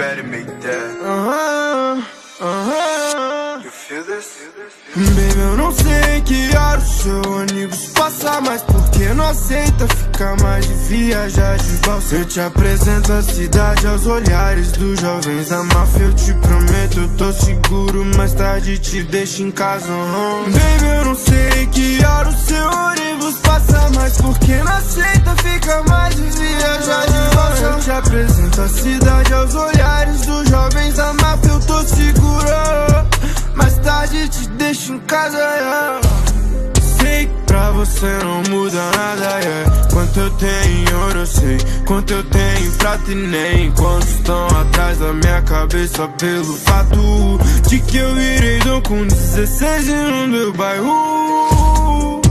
better make that. You feel this? Baby, eu não sei que hora o seu ônibus passa, mas porque não aceita ficar mais de viajar de balsa. Eu te apresento a cidade aos olhares dos jovens da máfia. Eu te prometo, eu tô seguro, mais tarde te deixo em casa. Baby, eu não sei que hora o seu ônibus passa, mas porque não aceita ficar mais de viajar de balsa. Eu te apresento a cidade aos olhares dos jovens da máfia. Eu tô seguro, mais tarde te deixo em casa, yeah. Sei que pra você não muda nada, yeah. Quanto eu tenho em ouro eu sei, quanto eu tenho em prata e nem quantos estão atrás da minha cabeça pelo fato de que eu virei dom com 16 e no meu bairro.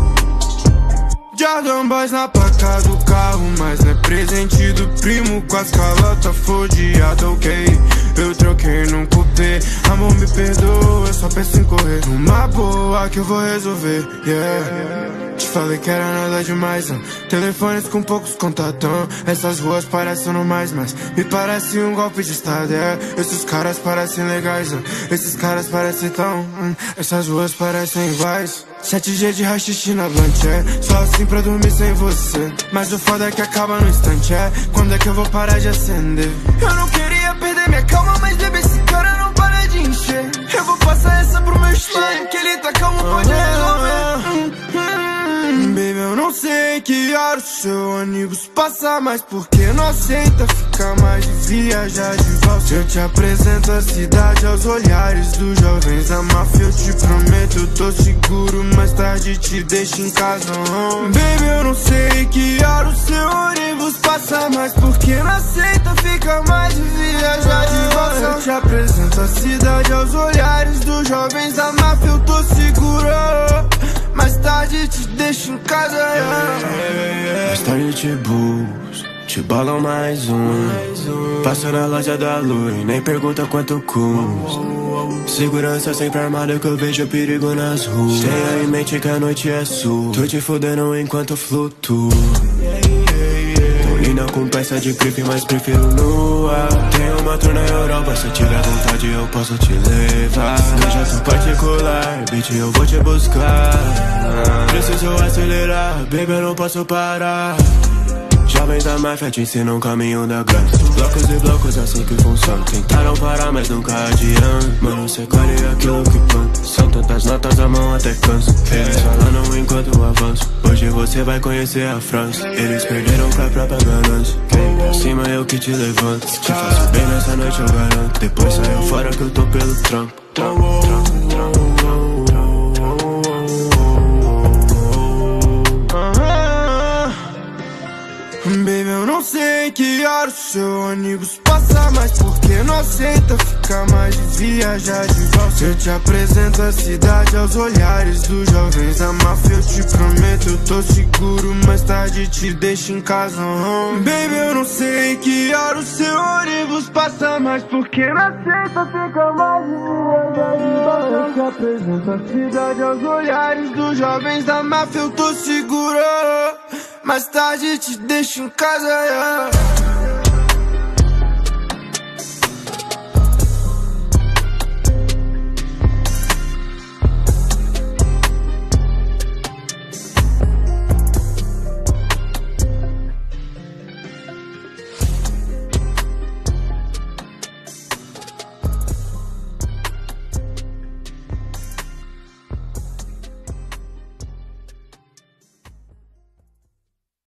Jordan Boys na placa do carro, mas não é presente do primo. Com as calotas fodiadas, ok. Eu troquei num cupê, amor me perdoa, eu só penso em correr numa boa que eu vou resolver, yeah. Te falei que era nada demais, telefones com poucos contatão. Essas ruas parecem normais, mas me parece um golpe de estado, yeah. Esses caras parecem legais, esses caras parecem tão essas ruas parecem iguais. 7G de rachixe na blunt, só assim pra dormir sem você. Mas o foda é que acaba no instante, quando é que eu vou parar de acender? Eu não queria perder minha calma, mas bebê, esse cara não para de encher. Eu vou passar essa pro meu slime, que ele tá calmo, pode resolver. Baby, eu não sei que hora o seu ônibus passa, mas porque não aceita ficar mais de viajar de balsa. Eu te apresento a cidade aos olhares dos jovens da máfia. Eu te prometo, eu tô seguro, mais tarde te deixo em casa. Baby, eu não sei que hora o seu ônibus passa, mas porque não aceita ficar mais de viajar de balsa. Eu te apresento a cidade aos olhares dos jovens da máfia. Eu tô seguro, mais tarde te deixo em casa, yeah. Mais tarde te busco, te bolam mais Passo na loja da luz, nem pergunta quanto custa. Segurança sempre armada que eu vejo perigo nas ruas. Tenha em mente que a noite é sua, tô te fudendo enquanto flutuo. Tô linda com peça de creep, mas prefiro nua. Tem uma tour na Europa, se tiver vontade eu posso te levar. No jato particular, bitch, eu vou te buscar. Preciso acelerar, baby, eu não posso parar. Jovens da máfia te ensinam o caminho da graça. Blocos e blocos, assim que funciona. Tentaram parar, mas nunca adianta. Mano, você colhe aquilo que planta. São tantas notas, a mão até cansa. Eles falando enquanto eu avanço. Hoje você vai conhecer a França. Eles perderam pra própria ganância. Vem pra cima, eu que te levanto. Te faço bem nessa noite, eu garanto. Depois saiu fora que eu tô pelo trampo. Baby, eu não sei que hora o seu ônibus passa, mas porque não aceita ficar mais de viajar de balsa. Eu te apresento a cidade aos olhares dos jovens da máfia. Eu te prometo, eu tô seguro, mais tarde te deixo em casa. Baby, eu não sei que hora o seu ônibus passa, mas porque não aceita ficar mais de viajar de balsa. Eu te apresento a cidade aos olhares dos jovens da máfia. Eu tô seguro, mais tarde te deixo em casa, yeah.